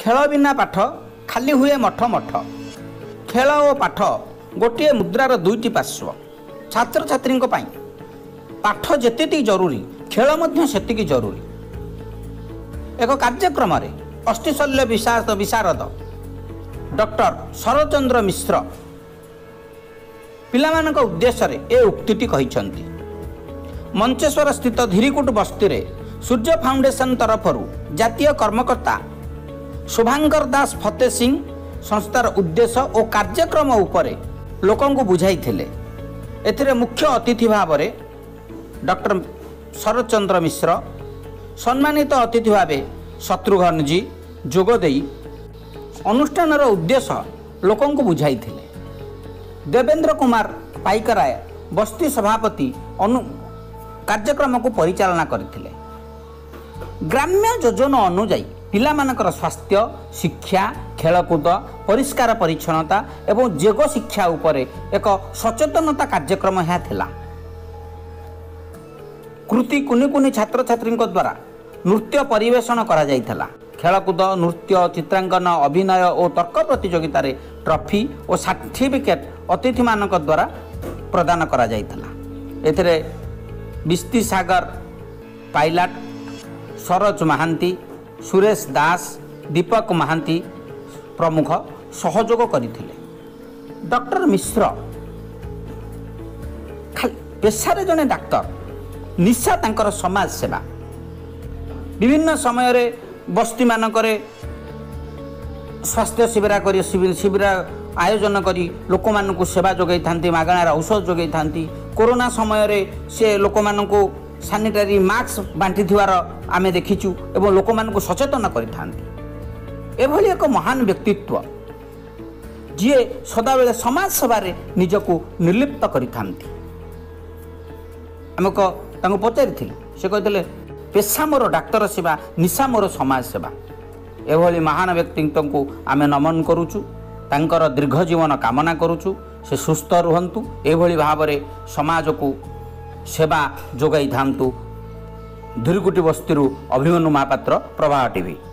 खेल बिना पाठ खाली हुए मठ मठ। खेल और पाठ गोटे मुद्रार दुईटी पार्श्व। छात्र छात्री पाठ जेतिकी जरूरी खेल मध्य सेतिकी जरूरी। एक कार्यक्रम अष्टिशल्य विशारद डॉक्टर शरचंद्र मिश्र पिलामानक उद्देश्य ए उक्ति कहिसंती। मंचेश्वर स्थित धीरीकुट बस्ती रे सूर्य फाउंडेशन तरफरु जातीय कर्मकर्ता शुभांकर दास फतेह सिंह संस्थार उद्देश्य और कार्यक्रम उपरे लोकों को बुझाई थिले। एथिरे मुख्य अतिथि भाव डॉक्टर शरचंद्र मिश्र, सम्मानित अतिथि भाव शत्रुघ्न जी जोगदेई अनुष्ठानर उद्देश्य लोकों को बुझाई थिले। देवेंद्र कुमार पाइकराय बस्ती सभापति कार्यक्रम को परिचालना करथिले। ग्राम्य योजना अनुଯାयी पिलामानकर स्वास्थ्य शिक्षा खेलकूद परिष्कार परिच्छन्नता एवं जोग शिक्षा उपरे एक सचेतनता कार्यक्रम यह थिला। कृति कुनि कुनि छात्र छात्री द्वारा नृत्य परिवेषण करा जाइथला। खेलकूद नृत्य चित्रांकन अभिनय और तर्क प्रतियोगिता रे ट्रॉफी और सर्टिफिकेट अतिथि मानक द्वारा प्रदान करा जाइथला। एथिरे बिस्ती सागर पाइलट सरोज महांती सुरेश दास दीपक महांती प्रमुख सहयोग करथिले। डॉक्टर मिश्र पेशारे जने डाक्तर निशा तांकर समाज सेवा विभिन्न समय रे बस्ती मानकरे स्वास्थ्य शिविर आयोजन करी लोक मानकु सेवा जोगाई थांती, मागणार औषध जोगाई थांती। कोरोना समय रे से लोक मानकु सैनिटरी मास्क बांटी थिवार आमे देखिचु एवं लोक मानकु सचेतन करि थांती। एभली एक महान व्यक्तित्व जी सदाबेले समाज सेवा रे निजको निर्लिप्त करि थांती। आमे को तांको पचारिथिले, से कहथिले पेशा मोर डाक्तर सेवा, निशा मोर समाज सेवा। एभली महान व्यक्तित्व को आमे नमन करूचु, तांकर दीर्घ जीवन कामना करूचु। से सुस्थ रुहंतु, एभली भावरे समाज को सेवा जोगाई थांतु। धीरकुटी बस्ती अभिमन्यु महापात्र, प्रभा टीवी।